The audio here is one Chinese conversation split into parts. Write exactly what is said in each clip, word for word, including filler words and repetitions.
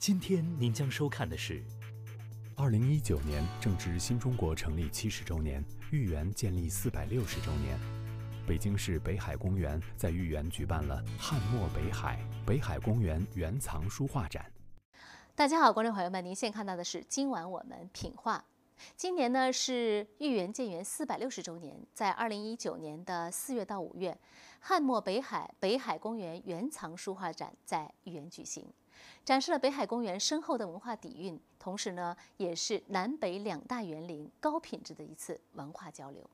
今天您将收看的是， 二零一九年正值新中国成立七十周年，豫园建立四百六十周年。北京市北海公园在豫园举办了“汉墨北海”北海公园原藏书画展。 大家好，观众朋友们，您现在看到的是今晚我们品画。今年呢是豫园建园四百六十周年，在二零一九年的四月到五月，汉墨北海北海公园原藏书画展在豫园举行，展示了北海公园深厚的文化底蕴，同时呢，也是南北两大园林高品质的一次文化交流。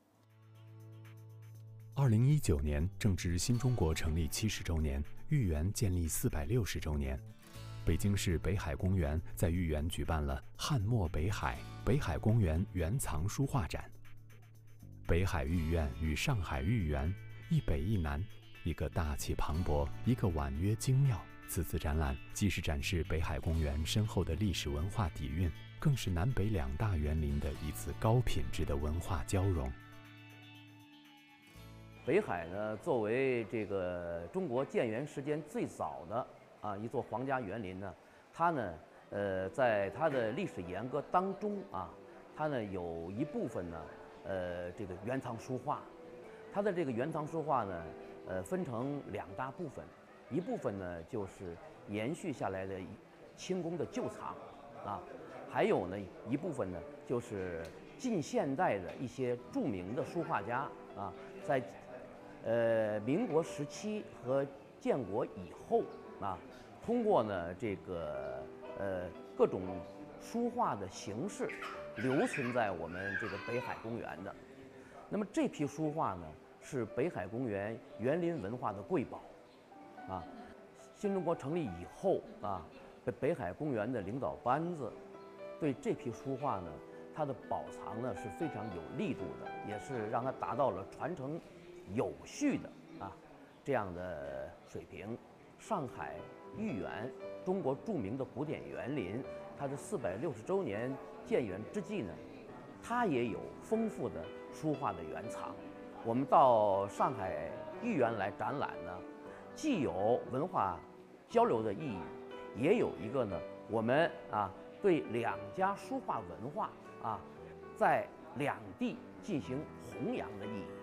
二零一九年正值新中国成立七十周年，豫园建立四百六十周年。北京市北海公园在豫园举办了“汉墨北海”北海公园原藏书画展。北海豫苑与上海豫园一北一南，一个大气磅礴，一个婉约精妙。此次展览既是展示北海公园深厚的历史文化底蕴，更是南北两大园林的一次高品质的文化交融。 北海呢，作为这个中国建园时间最早的啊一座皇家园林呢，它呢，呃，在它的历史沿革当中啊，它呢有一部分呢，呃，这个原藏书画，它的这个原藏书画呢，呃，分成两大部分，一部分呢就是延续下来的清宫的旧藏，啊，还有呢一部分呢就是近现代的一些著名的书画家啊，在呃民国时期和建国以后啊，通过呢这个呃各种书画的形式留存在我们这个北海公园的。那么这批书画呢是北海公园园林文化的瑰宝啊。新中国成立以后啊，北北海公园的领导班子对这批书画呢，它的保藏呢是非常有力度的，也是让它达到了传承有序的啊这样的水平。上海豫园，中国著名的古典园林，它的四百六十周年建园之际呢，它也有丰富的书画的原藏。我们到上海豫园来展览呢，既有文化交流的意义，也有一个呢，我们啊对两家书画文化啊在两地进行弘扬的意义。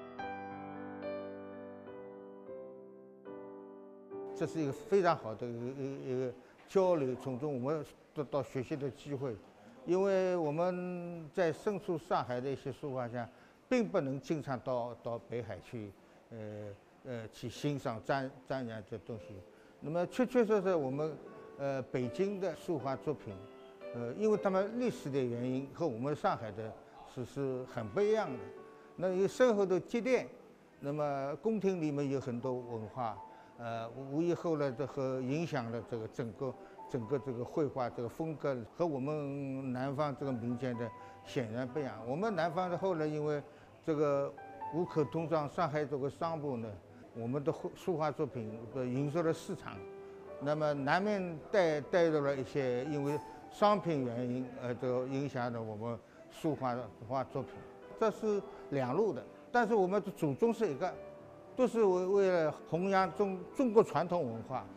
这是一个非常好的一个一个交流，从中我们得到学习的机会。因为我们在身处上海的一些书画家，并不能经常到到北海去，呃呃去欣赏瞻瞻仰这东西。那么确确实实，我们呃北京的书画作品，呃，因为他们历史的原因和我们上海的是是很不一样的。那有深厚的积淀，那么宫廷里面有很多文化。呃，无疑后来这和影响了这个整个整个这个绘画这个风格，和我们南方这个民间的显然不一样。我们南方的后来因为这个五口通商，上海这个商埠呢，我们的书画作品的营收了市场，那么南面带带入了一些因为商品原因呃这个影响了我们书画画作品，这是两路的，但是我们的祖宗是一个。都是为为了弘扬中中国传统文化。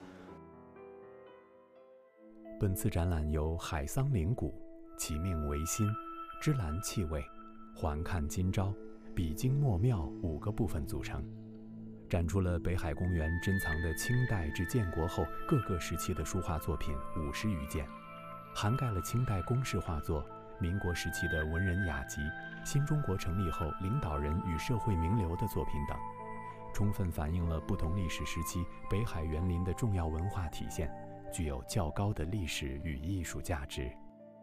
本次展览由海桑陵谷、其命维新、芝兰气味、环看今朝、比经墨庙五个部分组成，展出了北海公园珍藏的清代至建国后各个时期的书画作品五十余件，涵盖了清代宫式画作、民国时期的文人雅集、新中国成立后领导人与社会名流的作品等，充分反映了不同历史时期北海园林的重要文化体现，具有较高的历史与艺术价值。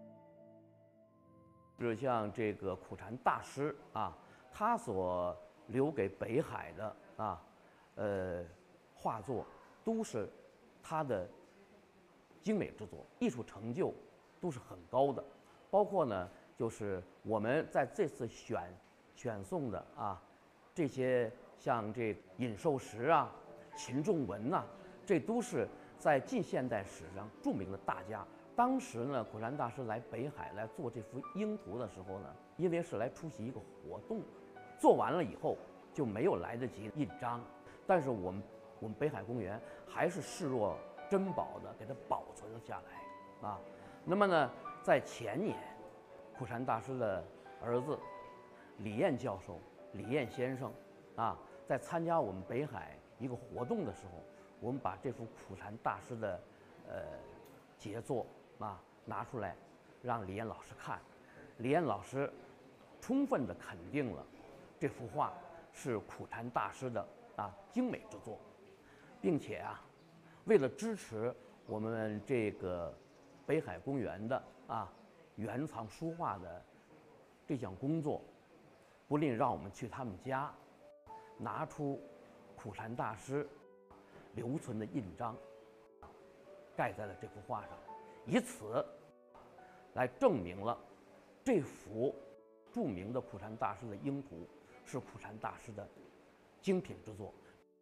就像这个苦禅大师啊，他所留给北海的啊，呃，画作都是他的精美之作，艺术成就都是很高的。包括呢，就是我们在这次选选送的啊，这些。像这尹寿石啊、秦仲文呐、啊，这都是在近现代史上著名的大家。当时呢，苦禅大师来北海来做这幅鹰图的时候呢，因为是来出席一个活动，做完了以后就没有来得及印章。但是我们我们北海公园还是视若珍宝的给它保存了下来。 啊。那么呢，在前年，苦禅大师的儿子李彦教授、李彦先生啊，在参加我们北海一个活动的时候，我们把这幅苦禅大师的呃杰作啊拿出来，让李彦老师看。李彦老师充分地肯定了这幅画是苦禅大师的啊精美之作，并且啊，为了支持我们这个北海公园的啊原藏书画的这项工作，不吝让我们去他们家拿出苦禅大师留存的印章，盖在了这幅画上，以此来证明了这幅著名的苦禅大师的鹰图是苦禅大师的精品之作。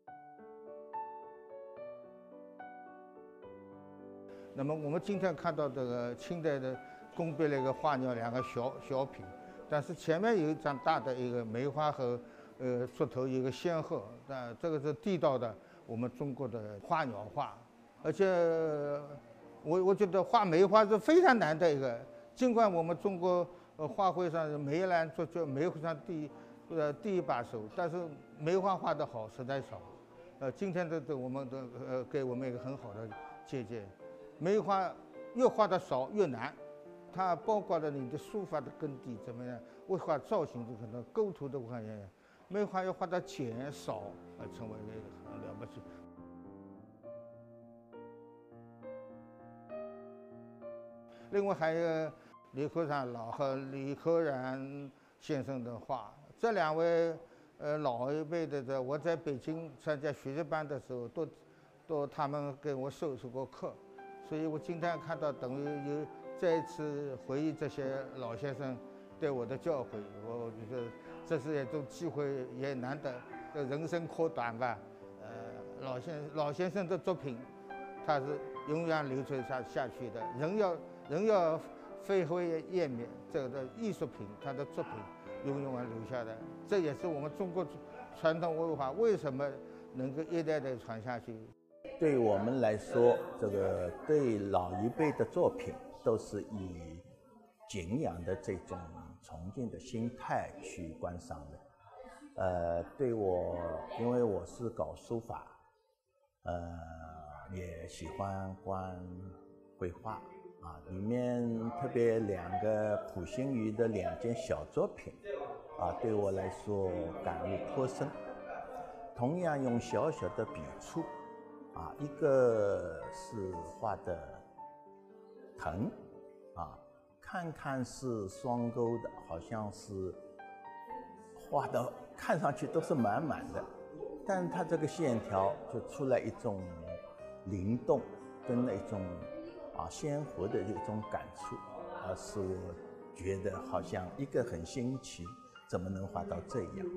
那么我们今天看到这个清代的工笔那个画鸟，两个小小品，但是前面有一张大的一个梅花和呃竹头一个仙鹤，啊，这个是地道的我们中国的花鸟画，而且我我觉得画梅花是非常难的一个，尽管我们中国呃画会上梅兰竹菊梅会上第呃第一把手，但是梅花画得好实在少，呃，今天的这我们的呃给我们一个很好的借鉴。梅花越画的少越难，它包括了你的书法的根底怎么样，绘画造型这可能构图的话也，梅花要画的简少，呃，成为一个很了不起。另外还有李克山老和李可染先生的画，这两位呃老一辈的这，我在北京参加学习班的时候，都都他们给我授受过课。所以我今天看到，等于有再一次回忆这些老先生对我的教诲，我觉得这是一种机会，也难得。人生可短吧，呃，老先老先生的作品，他是永远流传下下去的。人要人要飞灰烟灭，这个艺术品，他的作品永远留下来。这也是我们中国传统文化为什么能够一代代传下去。 对我们来说，这个对老一辈的作品都是以敬仰的这种崇敬的心态去观赏的。呃，对我，因为我是搞书法，呃，也喜欢观绘画啊，里面特别两个溥心畬的两件小作品啊，对我来说感悟颇深。同样用小小的笔触。啊，一个是画的藤，啊，看看是双钩的，好像是画的看上去都是满满的，但它这个线条就出来一种灵动跟那种啊鲜活的一种感触，啊，使我觉得好像一个很新奇，怎么能画到这样？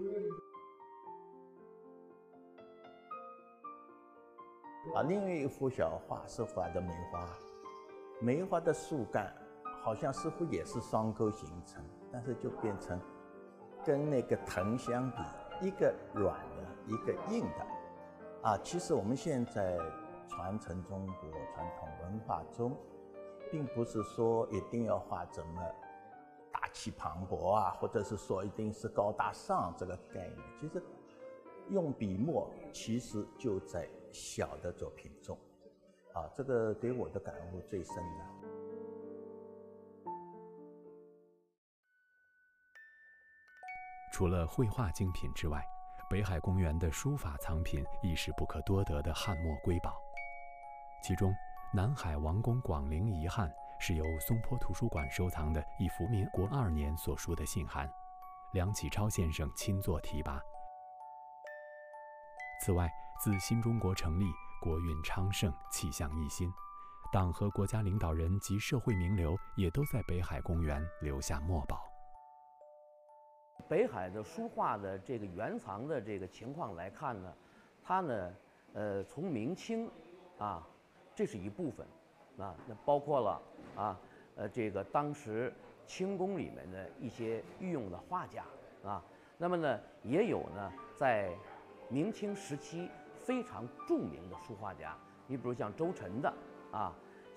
啊，另外一幅小画是画的梅花，梅花的树干好像似乎也是双钩形成，但是就变成跟那个藤相比，一个软的，一个硬的。啊，其实我们现在传承中国传统文化中，并不是说一定要画怎么大气磅礴啊，或者是说一定是高大上这个概念。其实用笔墨，其实就在小的作品中，啊，这个对我的感悟最深的。 除了绘画精品之外，北海公园的书法藏品亦是不可多得的汉墨瑰宝。其中，南海王宫广陵遗汉是由松坡图书馆收藏的一幅民国二年所书的信函，梁启超先生亲作题跋。此外，自新中国成立，国运昌盛，气象一新，党和国家领导人及社会名流也都在北海公园留下墨宝。 北海的书画的这个原藏的这个情况来看呢，它呢，呃，从明清，啊，这是一部分，啊，那包括了啊，呃，这个当时清宫里面的一些御用的画家，啊，那么呢，也有呢，在明清时期非常著名的书画家，你比如像周晨的啊，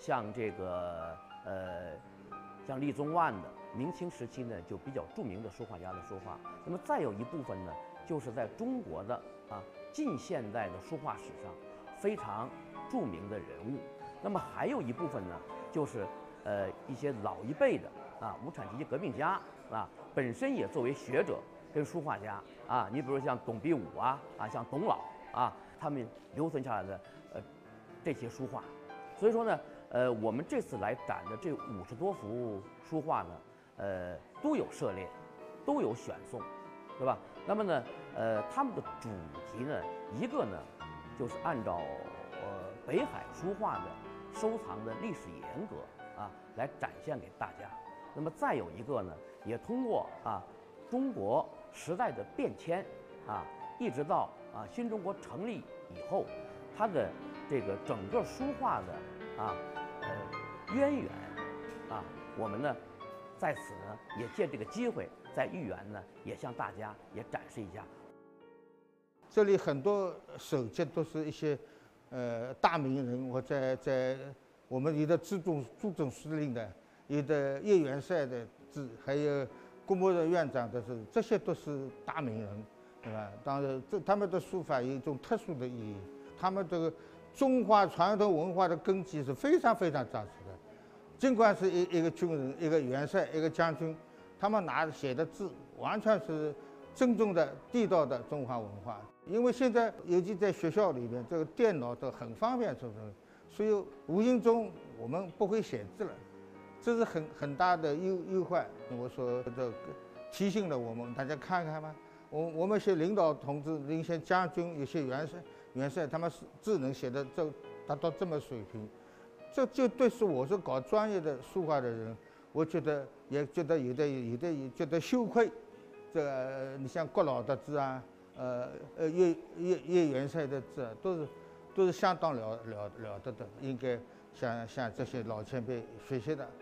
像这个呃，像李宗万的明清时期呢就比较著名的书画家的书画。那么再有一部分呢，就是在中国的啊近现代的书画史上非常著名的人物。那么还有一部分呢，就是呃一些老一辈的啊无产阶级革命家啊，本身也作为学者跟书画家啊，你比如像董必武啊啊，像董老啊，他们留存下来的呃这些书画。所以说呢，呃，我们这次来展的这五十多幅书画呢，呃，都有涉猎，都有选送，对吧？那么呢，呃，他们的主题呢，一个呢，就是按照呃北海书画的收藏的历史沿革啊，来展现给大家。那么再有一个呢，也通过啊中国时代的变迁啊，一直到啊新中国成立以后，它的这个整个书画的啊呃渊源啊，我们呢在此呢也借这个机会，在豫园呢也向大家也展示一下。 这里很多手迹都是一些呃大名人，我在在我们有的朱总朱总司令的，有的叶元帅的字，还有郭沫若院长的字，这些都是大名人，对吧？当然，这他们的书法有一种特殊的意义，他们这个中华传统文化的根基是非常非常扎实的。尽管是一一个军人、一个元帅、一个将军，他们拿写的字完全是正宗的、地道的中华文化。因为现在尤其在学校里面，这个电脑都很方便，是不是？所以无形中我们不会写字了，这是很很大的忧忧患。我说这个提醒了我们，大家看看吧。我我们一些领导同志、一些将军、有些元帅、元帅，他们是字能写的这达到这么水平，这就对是我是搞专业的书画的人，我觉得也觉得有的有的也觉得羞愧。这个你像郭老的字啊，呃呃叶叶叶元帅的字啊，都是都是相当了了了得的，应该向向这些老前辈学习的。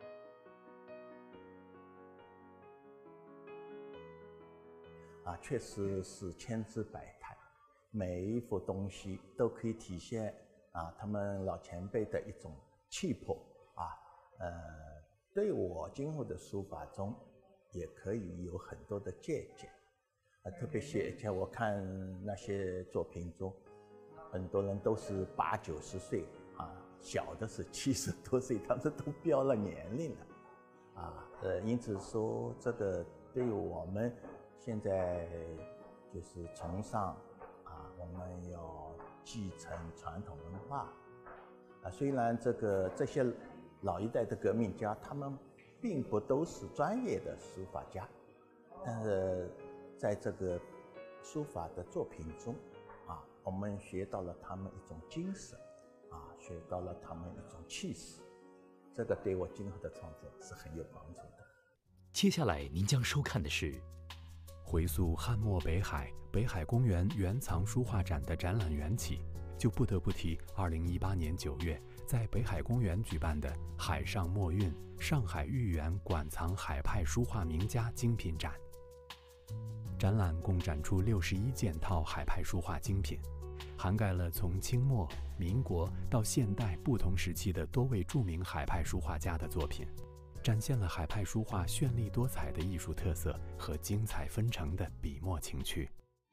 啊，确实是千姿百态，每一幅东西都可以体现啊他们老前辈的一种气魄啊，呃，对我今后的书法中也可以有很多的借鉴。啊，特别是像我看那些作品中，很多人都是八九十岁啊，小的是七十多岁，他们都标了年龄了，啊，呃，因此说这个对于我们现在就是崇尚啊，我们要继承传统文化啊。虽然这个这些老一代的革命家，他们并不都是专业的书法家，但是在这个书法的作品中啊，我们学到了他们一种精神啊，学到了他们一种气势，这个对我今后的创作是很有帮助的。 接下来您将收看的是回溯汉末北海北海公园原藏书画展的展览缘起，就不得不提二零一八年九月在北海公园举办的海上墨韵上海豫园馆藏海派书画名家精品展。展览共展出六十一件套海派书画精品，涵盖了从清末、民国到现代不同时期的多位著名海派书画家的作品，展现了海派书画绚丽多彩的艺术特色和精彩纷呈的笔墨情趣。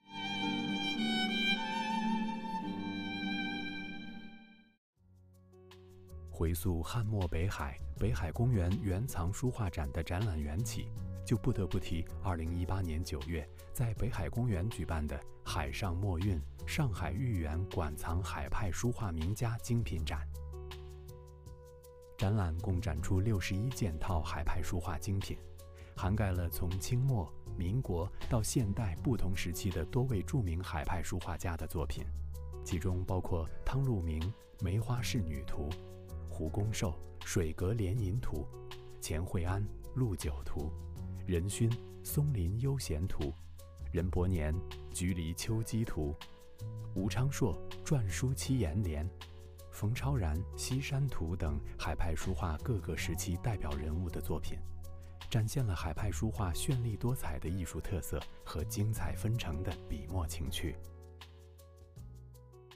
回溯汉末北海北海公园原藏书画展的展览缘起，就不得不提二零一八年九月在北海公园举办的海上墨韵上海豫园馆藏海派书画名家精品展。展览共展出六十一件套海派书画精品，涵盖了从清末、民国到现代不同时期的多位著名海派书画家的作品，其中包括汤禄明《梅花仕女图》、胡公寿《水阁联吟图》、钱惠安《陆九图》、任勋《松林悠闲图》、任伯年《橘篱秋鸡图》、吴昌硕《篆书七言联》、冯超然《西山图》等海派书画各个时期代表人物的作品，展现了海派书画绚丽多彩的艺术特色和精彩纷呈的笔墨情趣。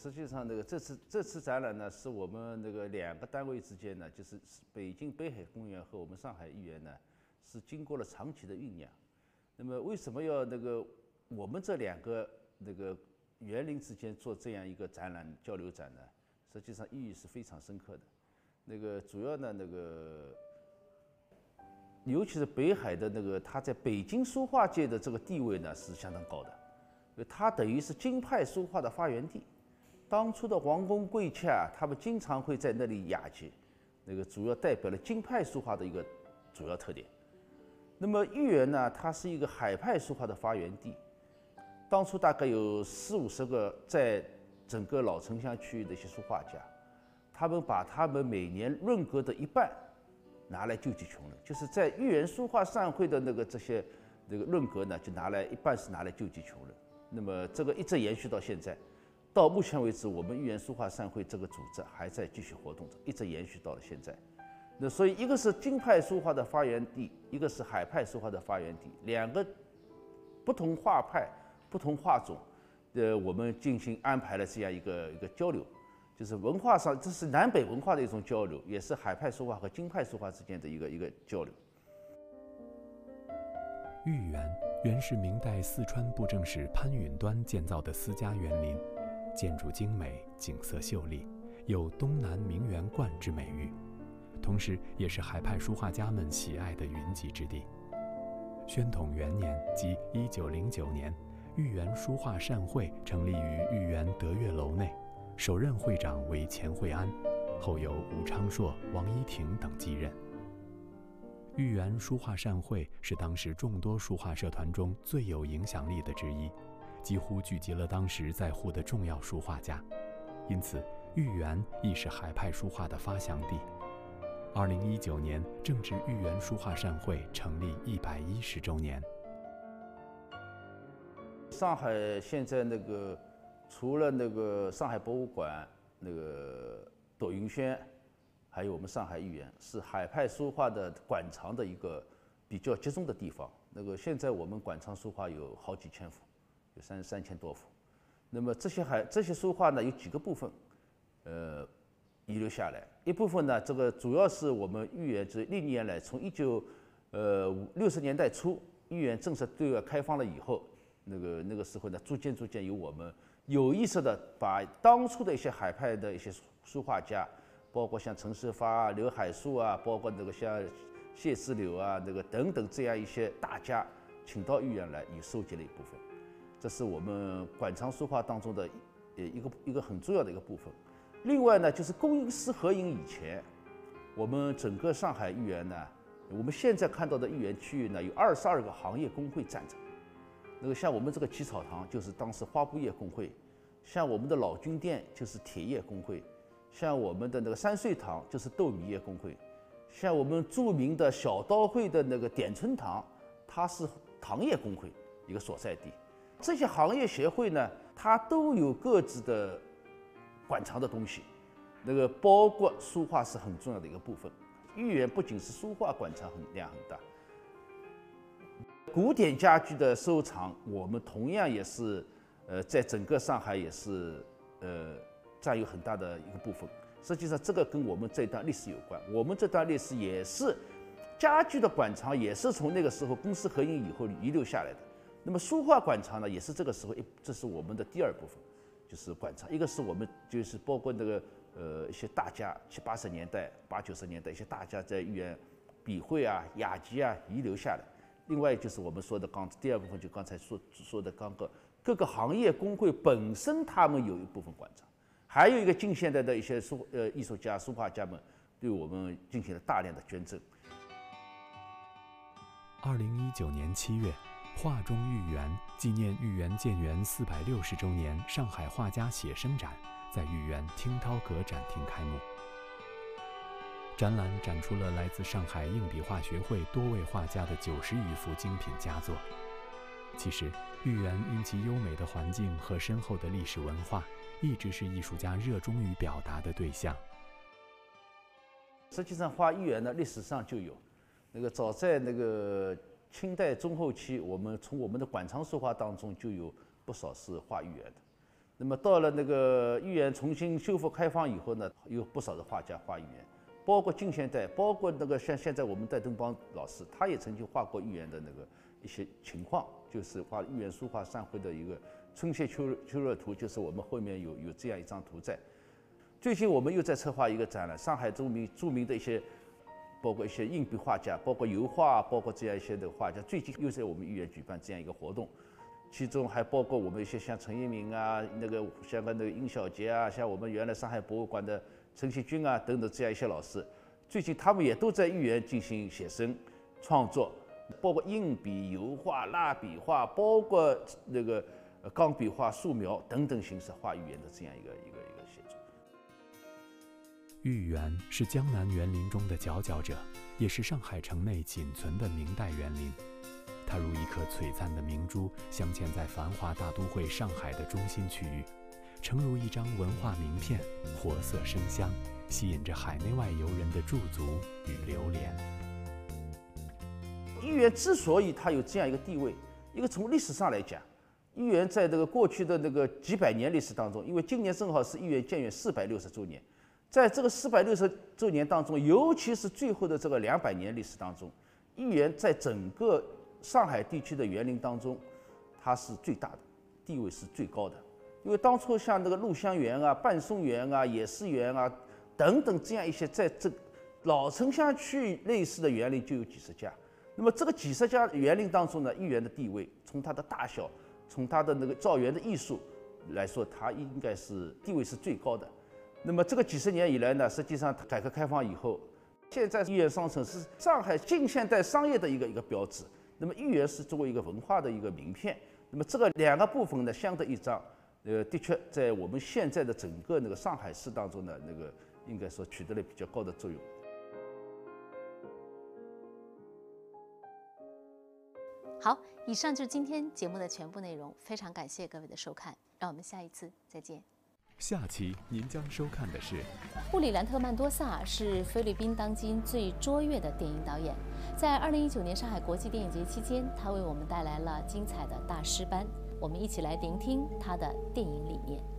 实际上，那个这次这次展览呢，是我们那个两个单位之间呢，就是北京北海公园和我们上海豫园呢，是经过了长期的酝酿。那么为什么要那个我们这两个那个园林之间做这样一个展览交流展呢？实际上意义是非常深刻的。那个主要呢，那个尤其是北海的那个，它在北京书画界的这个地位呢是相当高的，因为它等于是京派书画的发源地。当初的王公贵妾啊，他们经常会在那里雅集，那个主要代表了京派书画的一个主要特点。那么豫园呢，它是一个海派书画的发源地，当初大概有四五十个在整个老城乡区域的一些书画家，他们把他们每年润格的一半拿来救济穷人，就是在豫园书画善会的那个这些这个润格呢，就拿来一半是拿来救济穷人。那么这个一直延续到现在，到目前为止，我们豫园书画善会这个组织还在继续活动着，一直延续到了现在。那所以一个是京派书画的发源地，一个是海派书画的发源地，两个不同画派、不同画种，呃，我们进行安排了这样一个一个交流，就是文化上，这是南北文化的一种交流，也是海派书画和京派书画之间的一个一个交流。 豫园原是明代四川布政使潘允端建造的私家园林，建筑精美，景色秀丽，有东南名园观之美誉，同时也是海派书画家们喜爱的云集之地。宣统元年，即一九零九年，豫园书画善会成立于豫园德悦楼内，首任会长为钱惠安，后由吴昌硕、王一婷等继任。豫园书画善会是当时众多书画社团中最有影响力的之一，几乎聚集了当时在沪的重要书画家，因此豫园亦是海派书画的发祥地。二零一九年正值豫园书画善会成立一百一十周年。 上海现在那个除了那个上海博物馆、那个朵云轩，还有我们上海豫园，是海派书画的馆藏的一个比较集中的地方。那个现在我们馆藏书画有好几千幅，有三三千多幅。那么这些海这些书画呢，有几个部分，呃，遗留下来。一部分呢，这个主要是我们豫园这历年来，从一九呃六十年代初，豫园正式对外开放了以后，那个那个时候呢，逐渐逐渐有我们有意识的把当初的一些海派的一些书画家，包括像陈世发啊、刘海粟啊，包括那个像谢之柳啊，那个等等这样一些大家，请到豫园来，也收集了一部分。这是我们馆藏书画当中的呃一个一个很重要的一个部分。另外呢，就是公营私合营以前，我们整个上海豫园呢，我们现在看到的豫园区域呢，有二十二个行业工会站着。那个像我们这个起草堂就是当时花布业工会，像我们的老君殿就是铁业工会，像我们的那个三岁堂就是豆米业工会，像我们著名的小刀会的那个点春堂，它是糖业工会一个所在地。这些行业协会呢，它都有各自的馆藏的东西，那个包括书画是很重要的一个部分。豫园不仅是书画馆藏很量很大，古典家具的收藏，我们同样也是，呃，在整个上海也是，呃，占有很大的一个部分。实际上，这个跟我们这段历史有关。我们这段历史也是家具的馆藏，也是从那个时候公私合营以后遗留下来的。那么书画馆藏呢，也是这个时候一，这是我们的第二部分，就是馆藏。一个是我们就是包括那个呃一些大家七八十年代、八九十年代一些大家在豫园笔会啊、雅集啊遗留下来。另外就是我们说的刚第二部分，就刚才说说的刚个各个行业工会本身他们有一部分馆藏，还有一个近现代的一些书呃艺术家、书画家们对我们进行了大量的捐赠。 二零一九年七月，画中豫园纪念豫园建园四百六十周年上海画家写生展在豫园听涛阁展厅开幕。展览展出了来自上海硬笔画学会多位画家的九十余幅精品佳作。其实，豫园因其优美的环境和深厚的历史文化，一直是艺术家热衷于表达的对象。 实际上，画豫园呢，历史上就有，那个早在那个清代中后期，我们从我们的馆藏书画当中就有不少是画豫园的。 那么到了那个豫园重新修复开放以后呢，有不少的画家画豫园，包括近现代，包括那个像现在我们戴登邦老师，他也曾经画过豫园的那个一些情况，就是画豫园书画散会的一个春夏秋秋热图，就是我们后面有有这样一张图在。最近我们又在策划一个展览，上海著名著名的一些，包括一些硬笔画家，包括油画，包括这样一些的画家，最近又在我们豫园举办这样一个活动。其中还包括我们一些像陈一鸣啊，那个像个那个殷小杰啊，像我们原来上海博物馆的陈锡军啊等等这样一些老师，最近他们也都在豫园进行写生创作，包括硬笔、油画、蜡笔画，包括那个钢笔画、素描等等形式画豫园的这样一个一个一个写作。 豫园是江南园林中的佼佼者，也是上海城内仅存的明代园林。它如一颗璀璨的明珠，镶嵌在繁华大都会上海的中心区域，诚如一张文化名片，活色生香，吸引着海内外游人的驻足与流连。 豫园之所以它有这样一个地位，一个从历史上来讲，豫园在这个过去的那个几百年历史当中，因为今年正好是豫园建园四百六十周年，在这个四百六十周年当中，尤其是最后的这个两百年历史当中，豫园在整个上海地区的园林当中，它是最大的，地位是最高的。因为当初像那个陆香园啊、半松园啊、野思园啊等等这样一些在这老城乡区类似的园林就有几十家。那么这个几十家园林当中呢，豫园的地位，从它的大小，从它的那个造园的艺术来说，它应该是地位是最高的。那么这个几十年以来呢，实际上改革开放以后，现在豫园商城是上海近现代商业的一个一个标志。那么豫园是作为一个文化的一个名片，那么这个两个部分呢相得益彰，呃，的确在我们现在的整个那个上海市当中呢，那个应该说取得了比较高的作用。 好，以上就是今天节目的全部内容，非常感谢各位的收看，让我们下一次再见。 下期您将收看的是布里兰特·曼多萨是菲律宾当今最卓越的电影导演，在二零一九年上海国际电影节期间，他为我们带来了精彩的大师班，我们一起来聆听他的电影理念。